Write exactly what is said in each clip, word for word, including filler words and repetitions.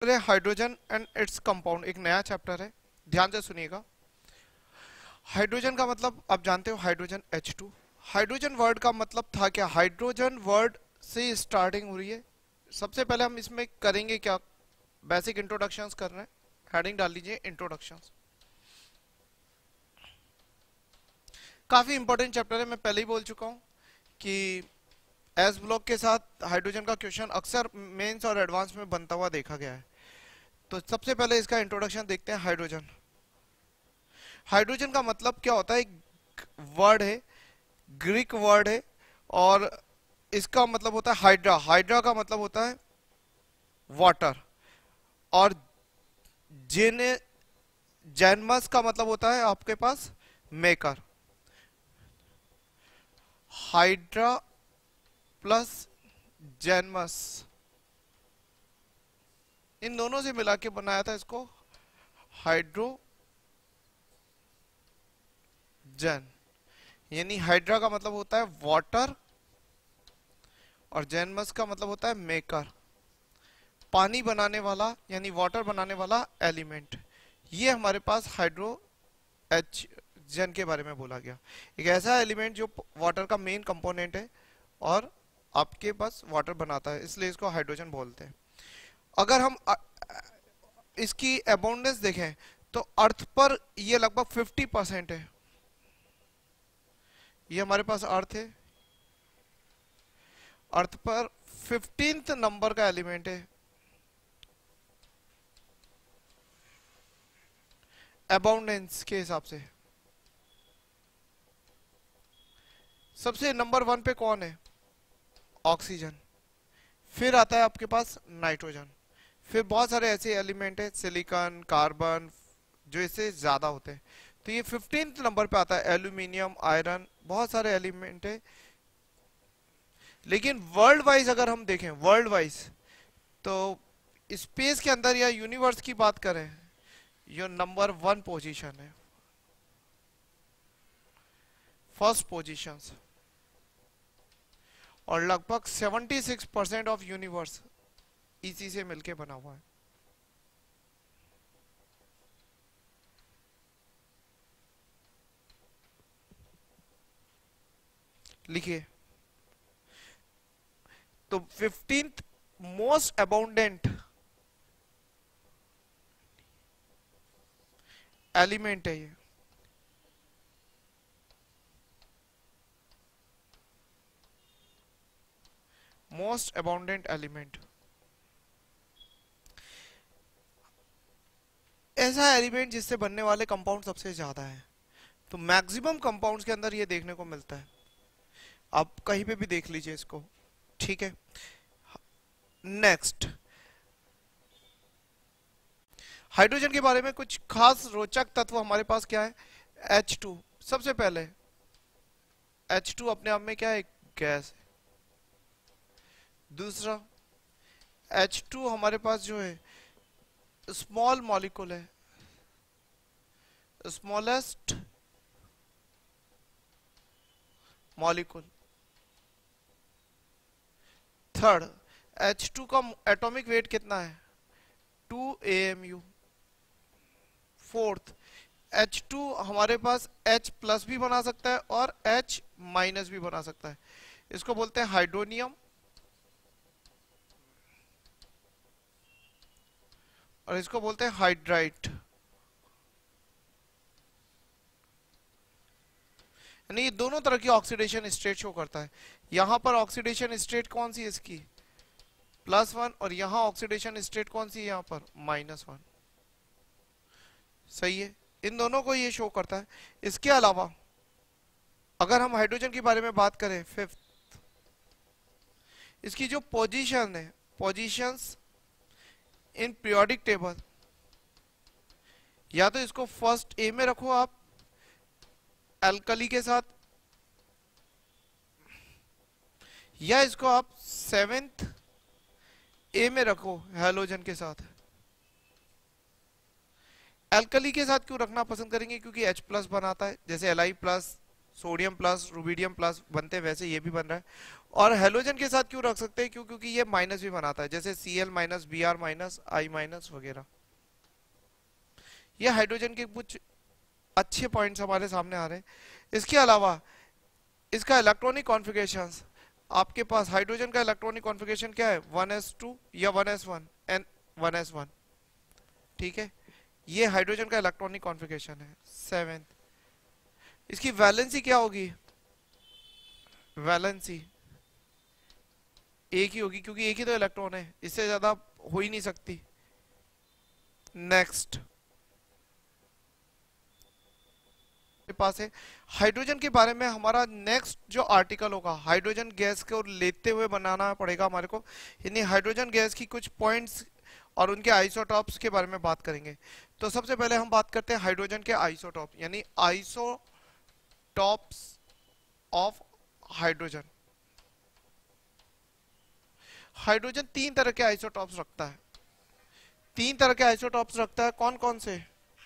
है hydrogen and its compound, एक नया चैप्टर है, ध्यान से सुनिएगा। हाइड्रोजन का मतलब आप जानते हो, hydrogen H two. Hydrogen word का मतलब था क्या, हाइड्रोजन वर्ड से स्टार्टिंग हो रही है। सबसे पहले हम इसमें करेंगे क्या, बेसिक इंट्रोडक्शंस कर रहे हैं, हेडिंग डाल लीजिए इंट्रोडक्शंस। काफी इंपॉर्टेंट चैप्टर है, मैं पहले ही बोल चुका हूं कि एस ब्लॉक के साथ हाइड्रोजन का क्वेश्चन अक्सर मेंस और एडवांस में बनता हुआ देखा गया है। तो सबसे पहले इसका इंट्रोडक्शन देखते हैं। हाइड्रोजन, हाइड्रोजन का मतलब क्या होता है, वर्ड है, ग्रीक वर्ड है, और इसका मतलब होता है हाइड्रा। हाइड्रा का मतलब होता है वाटर, और जेने जैनमस का मतलब होता है आपके पास मेकर। हाइड्रा प्लस जैनमस, इन दोनों से मिला के बनाया था इसको हाइड्रोजन। यानी हाइड्रा का मतलब होता है वाटर और जैनमस का मतलब होता है मेकर, पानी बनाने वाला यानी वाटर बनाने वाला एलिमेंट। ये हमारे पास हाइड्रो एच जन के बारे में बोला गया, एक ऐसा एलिमेंट जो वाटर का मेन कंपोनेंट है और आपके पास वाटर बनाता है, इसलिए इसको हाइड्रोजन बोलते हैं। अगर हम इसकी अबाउंडेंस देखें तो अर्थ पर ये लगभग फिफ्टी परसेंट है। ये हमारे पास अर्थ है, अर्थ पर फिफ्टींथ नंबर का एलिमेंट है अबाउंडेंस के हिसाब से। सबसे नंबर वन पे कौन है, ऑक्सीजन, फिर आता है आपके पास नाइट्रोजन, फिर बहुत सारे ऐसे एलिमेंट है सिलिकॉन, कार्बन, जो इससे ज्यादा होते हैं। तो ये फिफ्टींथ नंबर पे आता है एल्यूमिनियम, आयरन, बहुत सारे एलिमेंट है। लेकिन वर्ल्ड वाइज अगर हम देखें, वर्ल्ड वाइज तो स्पेस के अंदर या यूनिवर्स की बात करें, ये नंबर वन पोजीशन है, फर्स्ट पोजीशन, और लगभग seventy six percent of universe इसी से मिलके बना हुआ है। लिखिए, तो फिफ्टींथ मोस्ट अबाउंडेंट एलिमेंट है ये। मोस्ट अबाउंडेंट एलिमेंट, ऐसा एलिमेंट जिससे बनने वाले कंपाउंड सबसे ज्यादा है। तो मैक्सिमम कंपाउंड्स के अंदर ये देखने को मिलता है, आप कहीं पे भी देख लीजिए इसको, ठीक है। नेक्स्ट, हाइड्रोजन के बारे में कुछ खास रोचक तत्व हमारे पास क्या है, एच टू। सबसे पहले एच टू अपने आप में क्या है, गैस है। दूसरा, एच टू हमारे पास जो है स्मॉल मॉलिक्यूल है, smallest molecule. Third, H two का एटॉमिक वेट कितना है, two A M U. Fourth, H two हमारे पास H प्लस भी बना सकता है और H माइनस भी बना सकता है, इसको बोलते हैं हाइड्रोनियम, और इसको बोलते हैं हाइड्राइट। यानी ये दोनों तरह की ऑक्सीडेशन स्टेट शो करता है। यहां पर ऑक्सीडेशन स्टेट कौन सी है इसकी, प्लस वन, और यहां ऑक्सीडेशन स्टेट कौन सी है यहां पर, माइनस वन। सही है, इन दोनों को ये शो करता है। इसके अलावा अगर हम हाइड्रोजन के बारे में बात करें, फिफ्थ, इसकी जो पोजीशन है, पोजीशंस इन पीरियोडिक टेबल, या तो इसको फर्स्ट ए में रखो आप एल्कली के साथ, या इसको आप सेवेंथ ए में रखो हैलोजन के साथ। एल्कली के साथ क्यों रखना पसंद करेंगे, क्योंकि H प्लस बनाता है, जैसे Li plus sodium plus rubidium plus बनते हैं वैसे ये भी बन रहा है। और हेलोजन के साथ क्यों रख सकते हैं, क्यों क्योंकि ये माइनस भी बनाता है, जैसे C L minus, B R minus, I minus वगैरह। ये हाइड्रोजन के कुछ अच्छे पॉइंट्स हमारे सामने आ रहे हैं। इसके अलावा इसका इलेक्ट्रॉनिक कॉन्फ़िगरेशंस, आपके पास हाइड्रोजन का इलेक्ट्रॉनिक कॉन्फ़िगरेशन क्या है, वन एस टू या one S one and one S one, ठीक है। ये हाइड्रोजन का इलेक्ट्रॉनिक कॉन्फ़िगरेशन है। सेवेंथ, इसकी वैलेंसी क्या होगी, वैलेंसी एक ही होगी, क्योंकि एक ही तो इलेक्ट्रॉन है, इससे ज्यादा हो ही नहीं सकती। नेक्स्ट पास है हाइड्रोजन के बारे में हमारा नेक्स्ट जो आर्टिकल होगा, हाइड्रोजन गैस को लेते हुए बनाना पड़ेगा हमारे को, यानी हाइड्रोजन गैस की कुछ पॉइंट्स और उनके आइसोटॉप्स के बारे में बात करेंगे। तो सबसे पहले हम बात करते हैं हाइड्रोजन के आइसोटॉप, यानी आइसोटॉप्स ऑफ हाइड्रोजन। हाइड्रोजन तीन तरह के आइसोटॉप्स रखता है, तीन तरह के आइसोटॉप्स रखता है, कौन कौन से।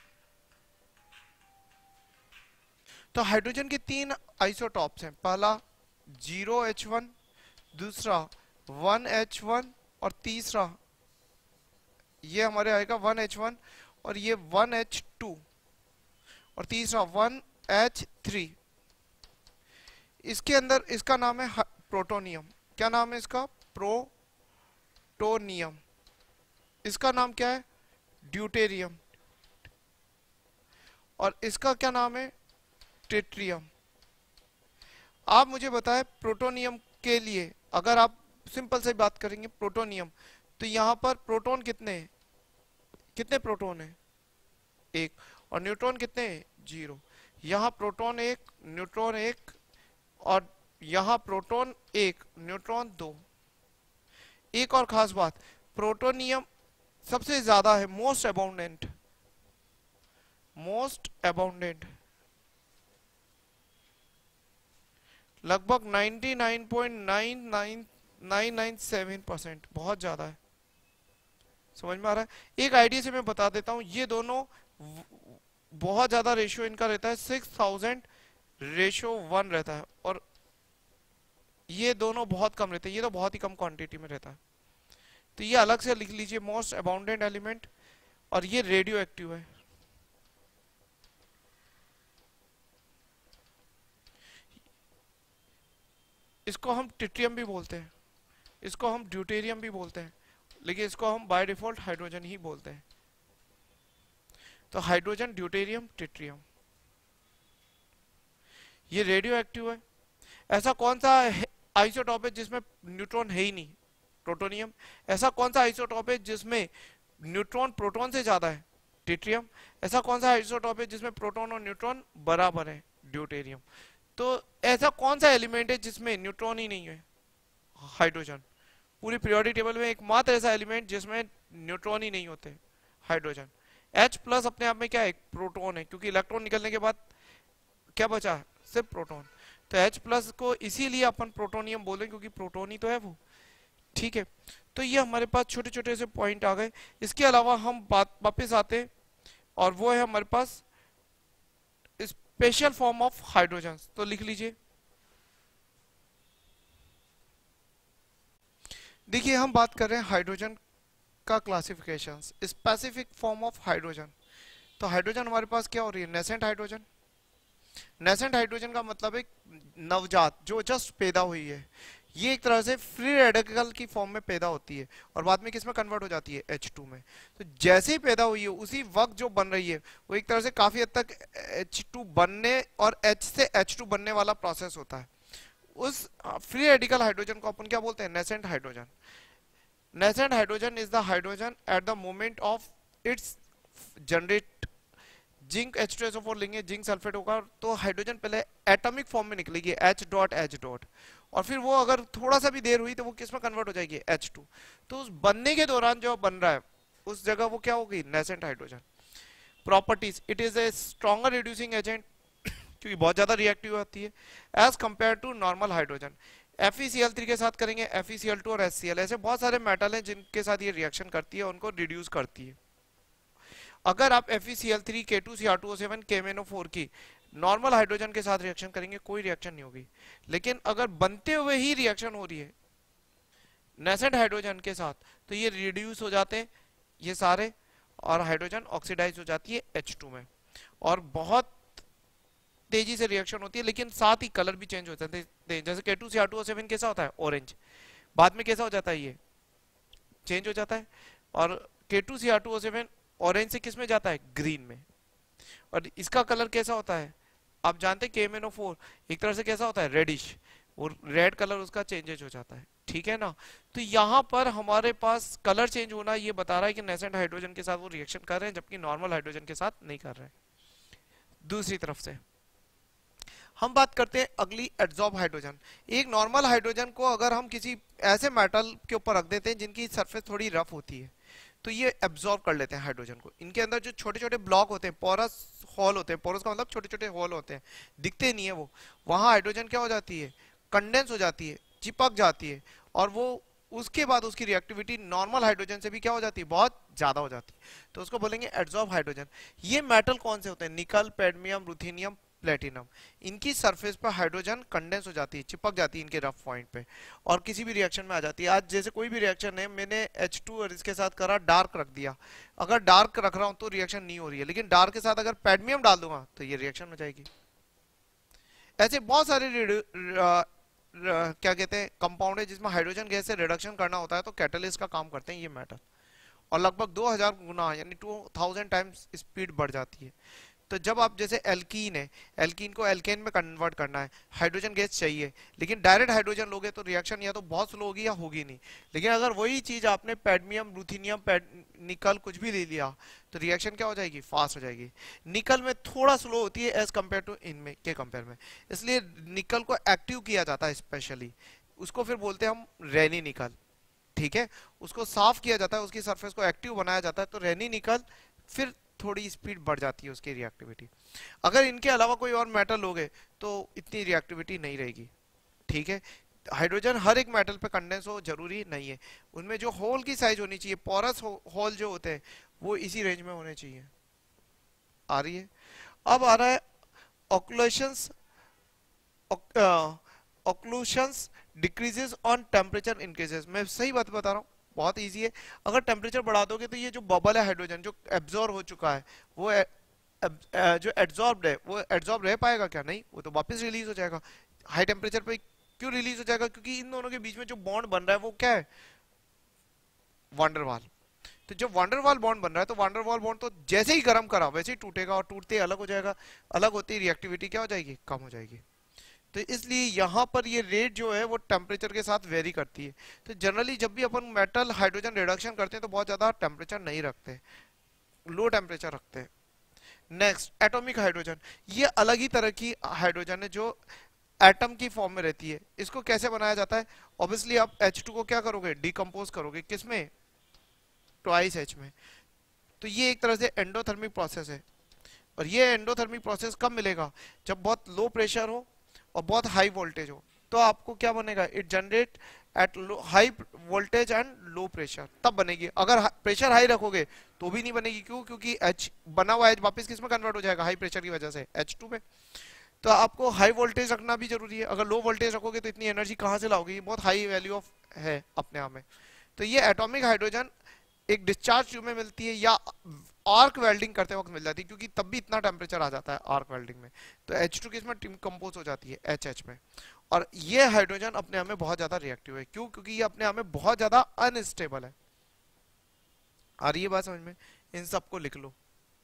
तो हाइड्रोजन के तीन आइसोटॉप्स हैं, पहला जीरो एच वन, दूसरा वन एच वन और तीसरा ये हमारे आएगा वन एच वन और ये वन एच टू और तीसरा वन एच थ्री। इसके अंदर इसका नाम है प्रोटोनियम। क्या नाम है इसका, प्रोटोनियम। इसका नाम क्या है, ड्यूटेरियम। और इसका क्या नाम है, ट्रिटियम। आप मुझे बताएं प्रोटोनियम के लिए, अगर आप सिंपल से बात करेंगे प्रोटोनियम, तो यहां पर प्रोटॉन कितने हैं, कितने प्रोटॉन है, एक, और न्यूट्रॉन कितने हैं, जीरो। यहां प्रोटॉन एक, न्यूट्रॉन एक, और यहां प्रोटॉन एक, न्यूट्रॉन दो। एक और खास बात, प्रोटोनियम सबसे ज्यादा है, मोस्ट अबाउंडेंट, मोस्ट अबाउंडेंट, लगभग ninety nine point nine nine nine nine seven percent, बहुत ज्यादा है। समझ में आ रहा है। एक आइडिया से मैं बता देता हूं, ये दोनों बहुत ज्यादा रेशियो इनका रहता है, सिक्स थाउजेंड रेशियो वन रहता है, और ये दोनों बहुत कम रहते हैं, ये तो बहुत ही कम क्वांटिटी में रहता है। तो ये अलग से लिख लीजिए, मोस्ट अबाउंडेंट एलिमेंट, और ये रेडियो एक्टिव है। इसको हम ट्रिटियम भी बोलते हैं, इसको हम ड्यूटेरियम भी बोलते हैं, लेकिन इसको हम बाय डिफॉल्ट हाइड्रोजन ही बोलते हैं। तो हाइड्रोजन, ड्यूटेरियम, ट्रिटियम, ये रेडियो एक्टिव है। ऐसा कौन सा आइसोटॉप है जिसमें न्यूट्रॉन है ही नहीं, प्रोटोनियम। ऐसा कौन सा आइसोटॉप है जिसमें न्यूट्रॉन प्रोटॉन से ज्यादा है, ट्रिटियम। ऐसा कौन सा आइसोटॉप है जिसमें प्रोटॉन और न्यूट्रॉन बराबर है, ड्यूटेरियम। तो ऐसा कौन सा एलिमेंट है जिसमें न्यूट्रॉन ही नहीं है, हाइड्रोजन। पूरी पीरियोडिक टेबल में एकमात्र ऐसा एलिमेंट जिसमें न्यूट्रॉन ही नहीं होते, हाइड्रोजन। H प्लस अपने आप में क्या है, प्रोटॉन है, क्योंकि इलेक्ट्रॉन निकलने के बाद क्या बचा, सिर्फ प्रोटॉन। तो H प्लस को इसीलिए अपन प्रोटोनियम बोले, क्योंकि प्रोटॉन ही तो है वो, ठीक है। तो ये हमारे पास छोटे छोटे से पॉइंट आ गए। इसके अलावा हम बात वापस आते हैं, और वो है हमारे पास स्पेशल फॉर्म ऑफ हाइड्रोजन। तो लिख लीजिए, देखिए हम बात कर रहे हैं हाइड्रोजन का classification, specific form of hydrogen. तो हाइड्रोजन हमारे पास क्या हो रही है, नेसेंट हाइड्रोजन। नेसेंट हाइड्रोजन का मतलब है नवजात, जो जस्ट पैदा हुई है। ये एक तरह से फ्री रेडिकल की फॉर्म में पैदा होती है और बाद में किसमें कन्वर्ट हो जाती है, एच टू में। तो जैसे ही पैदा हुई है उसी वक्त जो बन रही है वो एक तरह से काफी हद तक एच टू बनने और H से एच टू बनने वाला प्रोसेस होता है। उस फ्री रेडिकल हाइड्रोजन को अपन क्या बोलते हैं, nascent hydrogen. Nascent hydrogen is the hydrogen at the moment of its generate zinc H two S O four लेंगे, जिंक सल्फेट होगा, तो हाइड्रोजन पहले एटॉमिक फॉर्म में निकलेगी, H डॉट H डॉट, और फिर वो अगर थोड़ा सा भी देर हुई तो वो किस में कन्वर्ट हो जाएगी, एच टू। तो उस बनने के दौरान जो बन रहा है उस जगह वो क्या होगी, nascent hydrogen. Properties, it is a stronger reducing agent, क्योंकि बहुत ज्यादा रिएक्टिव होती है as compare to normal hydrogen. F E C L three के साथ करेंगे, F E C L two और एच सी एल, ऐसे बहुत सारे मेटल हैं जिनके साथ ये रिएक्शन करती है, उनको रिड्यूस करती है। अगर आप F E C L three, K two C R two O seven, K M N O four की नॉर्मल हाइड्रोजन के साथ रिएक्शन करेंगे कोई रिएक्शन नहीं होगी। लेकिन अगर बनते हुए ही रिएक्शन हो रही है नेसेंट हाइड्रोजन के साथ तो ये रिड्यूस हो जाते हैं ये सारे, और हाइड्रोजन ऑक्सीडाइज हो जाती है एच टू में, और बहुत तेजी से रिएक्शन होती है, लेकिन साथ ही कलर भी चेंज हो जाते हैं। जैसे K two C R two O seven कैसा होता है ऑरेंज, बाद में कैसा हो जाता है ये चेंज हो जाता है, और K two C R two O seven orange से किस में जाता है ग्रीन में, और इसका कलर कैसा होता है आप जानते हैं के एम एन ओ फोर एक तरह से कैसा होता है रेडिश, और रेड कलर उसका चेंजेज हो जाता है, ठीक है ना। तो यहाँ पर हमारे पास कलर चेंज होना ये बता रहा है कि नेसेंट हाइड्रोजन के साथ वो रिएक्शन कर रहे हैं, जबकि नॉर्मल हाइड्रोजन के साथ नहीं कर रहे हैं। दूसरी तरफ से हम बात करते हैं अगली एड्सॉर्ब हाइड्रोजन। एक नॉर्मल हाइड्रोजन को अगर हम किसी ऐसे मेटल के ऊपर रख देते हैं जिनकी सरफेस थोड़ी रफ होती है तो ये एब्जॉर्ब कर लेते हैं हाइड्रोजन को। इनके अंदर जो छोटे छोटे ब्लॉक होते हैं, पोरस होल होते हैं, पोरस का मतलब छोटे छोटे होल होते हैं, दिखते नहीं है वो, वहां हाइड्रोजन क्या हो जाती है कंडेंस हो जाती है, चिपक जाती है, और वो उसके बाद उसकी रिएक्टिविटी नॉर्मल हाइड्रोजन से भी क्या हो जाती है बहुत ज्यादा हो जाती है, तो उसको बोलेंगे एड्सॉर्ब हाइड्रोजन। ये मेटल कौन से होते हैं निकल, पैडमियम, रुथेनियम, प्लेटिनम। इनकी सरफेस पर हाइड्रोजन कंडेंस हो जाती है, चिपक जाती है इनके रफ पॉइंट पे, और किसी भी रिएक्शन में आ जाती है। आज जैसे कोई भी रिएक्शन है, मैंने एच टू और इसके साथ करा डार्क रख दिया, अगर डार्क रख रहा हूं तो रिएक्शन नहीं हो रही है, लेकिन डार्क के साथ अगर पैडमियम डाल दूंगा तो ये रिएक्शन हो जाएगी। ऐसे बहुत सारे क्या कहते हैं कंपाउंड है जिसमें हाइड्रोजन गैस से रिडक्शन करना होता है, तो कैटलिस्ट का काम करते हैं ये मेटल, और लगभग दो हज़ार गुना यानी टू थाउजेंड टाइम्स स्पीड बढ़ जाती है। तो जब आप जैसे एल्कीन है, एल्कीन को एल्केन में कन्वर्ट करना है, हाइड्रोजन गैस चाहिए, लेकिन डायरेक्ट हाइड्रोजन लोगे तो रिएक्शन या तो बहुत स्लो होगी या होगी नहीं। लेकिन अगर वही चीज आपने पैडमियम, रुथेनियम, निकल कुछ भी ले लिया तो रिएक्शन क्या हो जाएगी फास्ट हो जाएगी। निकल में थोड़ा स्लो होती है एज कम्पेयर टू इनमें के कंपेयर में, इसलिए निकल को एक्टिव किया जाता है स्पेशली, उसको फिर बोलते हैं हम रेनी निकल, ठीक है। उसको साफ किया जाता है, उसकी सरफेस को एक्टिव बनाया जाता है, तो रेनी निकल फिर थोड़ी स्पीड बढ़ जाती है उसकी रिएक्टिविटी। अगर इनके अलावा कोई और मेटल लोगे तो इतनी रिएक्टिविटी नहीं रहेगी, ठीक है। हाइड्रोजन हर एक मेटल पे कंडेंस हो जरूरी नहीं है, उनमें जो होल की साइज होनी चाहिए, पोरस होल जो होते हैं वो इसी रेंज में होने चाहिए। आ रही है। अब आ रहा है occlusions, occlusions decreases on temperature increases. मैं सही बात बता रहा हूँ, बहुत इजी है। अगर टेम्परेचर बढ़ा दोगे तो ये जो बबल है हाइड्रोजन जो एब्जॉर्ब हो चुका है वो ए, एब, ए, जो एब्जॉर्ब है वो एब्जॉर्ब रह पाएगा क्या, नहीं, वो तो वापस रिलीज हो जाएगा। हाई टेम्परेचर पे क्यों रिलीज हो जाएगा, क्योंकि इन दोनों के बीच में जो बॉन्ड बन रहा है वो क्या है वांडरवाल। तो जब वांडरवाल बॉन्ड बन रहा है तो वांडरवाल बॉन्ड तो जैसे ही गर्म करा वैसे ही टूटेगा, और टूटते ही अलग हो जाएगा, अलग होती ही रिएक्टिविटी क्या हो जाएगी कम हो जाएगी। तो इसलिए यहाँ पर ये रेट जो है वो टेम्परेचर के साथ वेरी करती है। तो जनरली जब भी अपन मेटल हाइड्रोजन रिडक्शन करते हैं तो बहुत ज्यादा टेम्परेचर नहीं रखते, लो टेम्परेचर रखते हैं। नेक्स्ट एटॉमिक हाइड्रोजन, ये अलग ही तरह की हाइड्रोजन है जो एटम की फॉर्म में रहती है। इसको कैसे बनाया जाता है, ऑब्वियसली आप एच टू को क्या करोगे डिकम्पोज करोगे, किसमें ट्वाइस एच में। तो ये एक तरह से एंडोथर्मिक प्रोसेस है, और ये एंडोथर्मिक प्रोसेस कब मिलेगा जब बहुत लो प्रेशर हो और बहुत हाई वोल्टेज हो, तो आपको क्या बनेगा it generate at high voltage and low pressure, तब बनेगी। अगर प्रेशर हाई रखोगे तो भी नहीं बनेगी, क्यों, क्योंकि एच बना हुआ एच वापस किस में कन्वर्ट हो जाएगा हाई प्रेशर की वजह से एच टू में। तो आपको हाई वोल्टेज रखना भी जरूरी है, अगर लो वोल्टेज रखोगे तो इतनी एनर्जी कहां से लाओगे, ये बहुत हाई वैल्यू ऑफ है अपने आप में। तो ये एटॉमिक हाइड्रोजन एक डिस्चार्ज ट्यूब में मिलती है या आर्क वेल्डिंग करते वक्त मिल जाती है, क्योंकि तब भी इतना टेम्परेचर आ जाता है आर्क वेल्डिंग में। तो एच टू किसमें कंपोज हो जाती है एच एच में, और ये हाइड्रोजन अपने आप में बहुत ज्यादा रिएक्टिव है, क्यों, क्योंकि ये अपने आप में बहुत ज्यादा अनस्टेबल है। आ रही है बात समझ में, इन सबको लिख लो।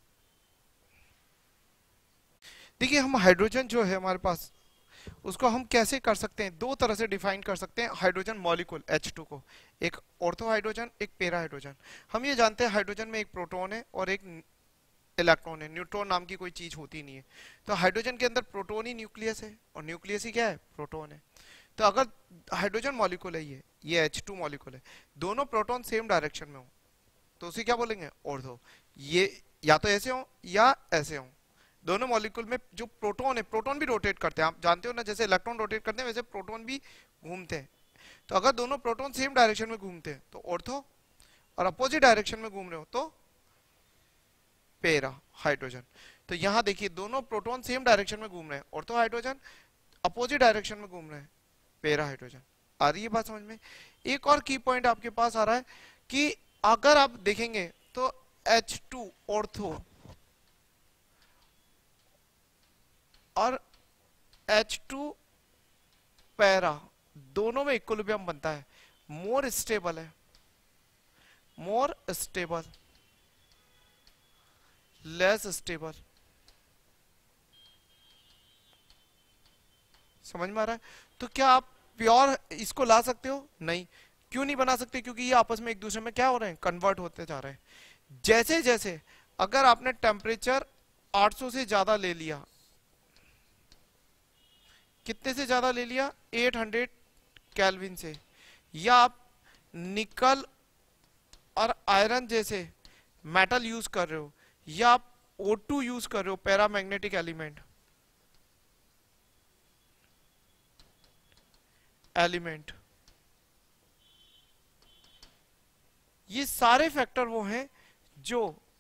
देखिए हम हाइड्रोजन जो है हमारे पास उसको हम कैसे कर सकते हैं, दो तरह से डिफाइन कर सकते हैं हाइड्रोजन मॉलिक्यूल एच टू को, एक ऑर्थो हाइड्रोजन एक पेरा हाइड्रोजन। हम ये जानते हैं हाइड्रोजन में एक प्रोटॉन है और एक इलेक्ट्रॉन है, न्यूट्रॉन नाम की कोई चीज होती नहीं है। तो हाइड्रोजन के अंदर प्रोटॉन ही न्यूक्लियस है और न्यूक्लियस ही क्या है प्रोटॉन है। तो अगर हाइड्रोजन मॉलिक्यूल है ये ये एच टू मॉलिक्यूल है, दोनों प्रोटॉन सेम डायरेक्शन में हो तो उसे क्या बोलेंगे ऑर्थो। ये या तो ऐसे हो या ऐसे हो, दोनों मॉलिक्यूल में जो प्रोटॉन है, प्रोटॉन भी रोटेट करते हैं, आप जानते हो ना, जैसे इलेक्ट्रॉन रोटेट करते हैं वैसे प्रोटॉन भी घूमते हैं। तो अगर दोनों प्रोटॉन सेम डायरेक्शन में घूमते हैं तो ऑर्थो, और अपोजिट डायरेक्शन में घूम रहे हो तो पेरा हाइड्रोजन। तो यहां देखिए दोनों प्रोटॉन सेम डायरेक्शन में घूम रहे हैं, ऑर्थो हाइड्रोजन अपोजिट डायरेक्शन में घूम रहे हैं पेरा हाइड्रोजन। आ रही है बात समझ में? एक और की पॉइंट आपके पास आ रहा है कि अगर आप देखेंगे तो एच टू ऑर्थो और एच टू पैरा दोनों में इक्विलिब्रियम बनता है, मोर स्टेबल है, मोर स्टेबल, लेस स्टेबल। समझ में आ रहा है? तो क्या आप प्योर इसको ला सकते हो? नहीं। क्यों नहीं बना सकते? क्योंकि ये आपस में एक दूसरे में क्या हो रहे हैं, कन्वर्ट होते जा रहे हैं। जैसे जैसे अगर आपने टेम्परेचर आठ सौ से ज्यादा ले लिया, कितने से ज्यादा ले लिया, आठ सौ केल्विन से, या आप निकल और आयरन जैसे मेटल यूज कर रहे हो, या आप ओ टू यूज कर रहे हो, पैरामैग्नेटिक एलिमेंट एलिमेंट ये सारे फैक्टर वो हैं जो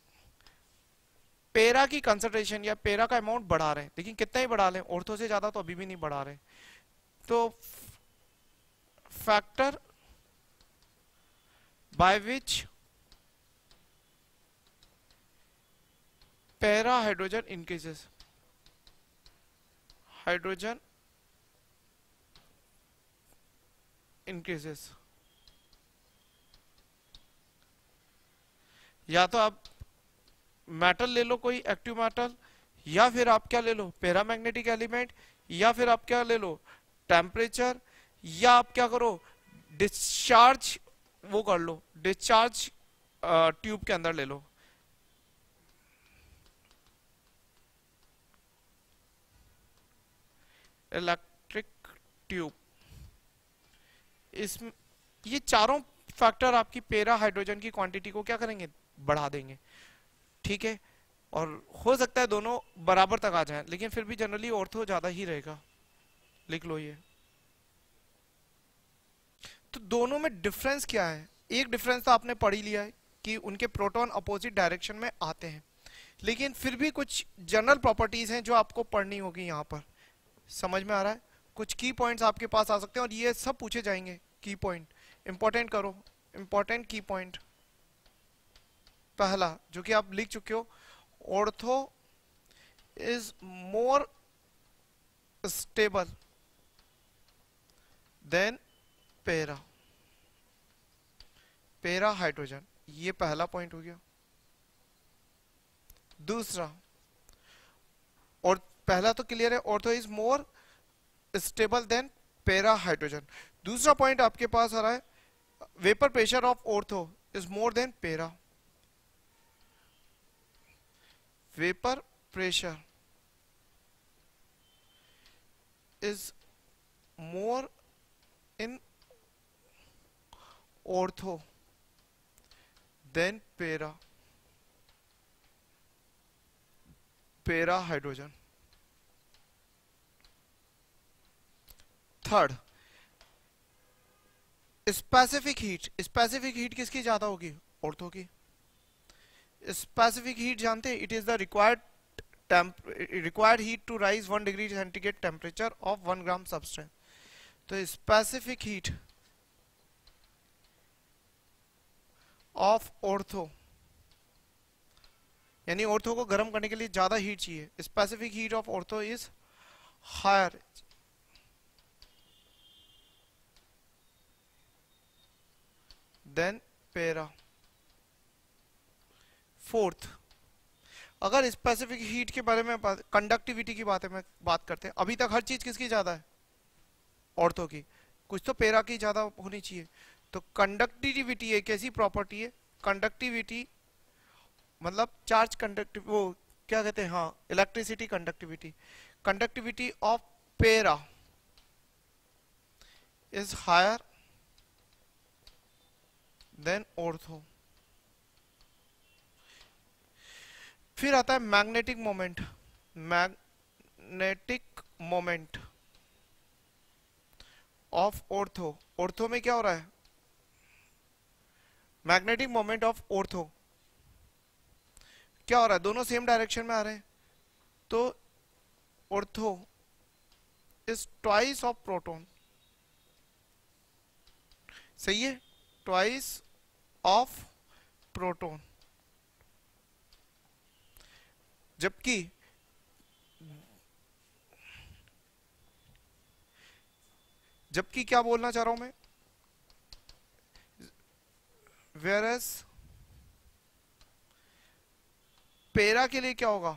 पेरा की कंसंट्रेशन या पेरा का अमाउंट बढ़ा रहे हैं। लेकिन कितना ही बढ़ा लें, ऑर्थो से ज्यादा तो अभी भी नहीं बढ़ा रहे। तो factor by which para hydrogen increases, hydrogen increases, या तो आप मेटल ले लो कोई एक्टिव मेटल, या फिर आप क्या ले लो, पैरामैग्नेटिक एलिमेंट, या फिर आप क्या ले लो, टेम्परेचर, या आप क्या करो, डिस्चार्ज वो कर लो, डिस्चार्ज ट्यूब के अंदर ले लो। इलेक्ट्रिक ट्यूब, इसमें ये चारों फैक्टर आपकी पेरा हाइड्रोजन की क्वांटिटी को क्या करेंगे, बढ़ा देंगे। ठीक है, और हो सकता है दोनों बराबर तक आ जाएं, लेकिन फिर भी जनरली ऑर्थो ज्यादा ही रहेगा, लिख लो ये। तो दोनों में डिफरेंस क्या है? एक डिफरेंस तो आपने पढ़ ही लिया है कि उनके प्रोटॉन अपोजिट डायरेक्शन में आते हैं, लेकिन फिर भी कुछ जनरल प्रॉपर्टीज हैं जो आपको पढ़नी होगी यहाँ पर। समझ में आ रहा है? कुछ की पॉइंट्स आपके पास आ सकते हैं और ये सब पूछे जाएंगे। की पॉइंट इंपॉर्टेंट करो, इंपॉर्टेंट की पॉइंट। पहला जो कि आप लिख चुके हो, ortho is more stable than para, para hydrogen, ये पहला पॉइंट हो गया। दूसरा, और पहला तो क्लियर है, ortho is more stable than para hydrogen. दूसरा पॉइंट आपके पास आ रहा है, vapour pressure of ortho is more than para, vapour pressure is more in ortho than para, para hydrogen. Third, specific heat, specific heat किसकी ज्यादा होगी, ortho की। स्पेसिफिक हीट जानते हैं, it is the required required heat to rise one degree centigrade temperature of one gram substance. तो specific heat of ortho, यानी ortho को गर्म करने के लिए ज्यादा हीट चाहिए। Specific heat of ortho is higher than para. Fourth, अगर स्पेसिफिक हीट के बारे में, कंडक्टिविटी की बात है, मैं बात करते हैं, अभी तक हर चीज किसकी ज्यादा है, ऑर्थो की, कुछ तो पेरा की ज्यादा होनी चाहिए। तो कंडक्टिविटी एक ऐसी प्रॉपर्टी है, कंडक्टिविटी मतलब चार्ज कंडक्टिव, वो क्या कहते हैं, हाँ, electricity conductivity, conductivity of para is higher than ortho. फिर आता है magnetic moment, magnetic moment of ortho, ortho में क्या हो रहा है, मैग्नेटिक मोमेंट ऑफ ऑर्थो क्या हो रहा है, दोनों सेम डायरेक्शन में आ रहे हैं, तो ortho is twice of proton, सही है, ट्वाइस ऑफ प्रोटॉन। जबकि जबकि क्या बोलना चाह रहा हूं मैं, वेरस पेरा के लिए क्या होगा,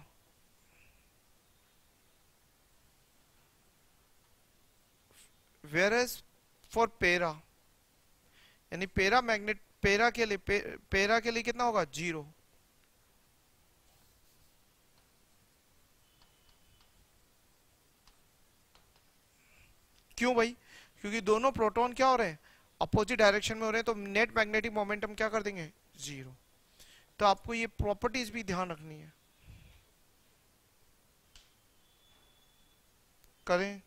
वेरस फॉर पेरा, यानी पेरा मैग्नेट, पेरा के लिए पे, पेरा के लिए कितना होगा, जीरो। क्यों भाई, क्योंकि दोनों प्रोटॉन क्या हो रहे हैं, अपोजिट डायरेक्शन में हो रहे हैं, तो नेट मैग्नेटिक मोमेंटम क्या कर देंगे, जीरो। तो आपको ये प्रॉपर्टीज भी ध्यान रखनी है। करें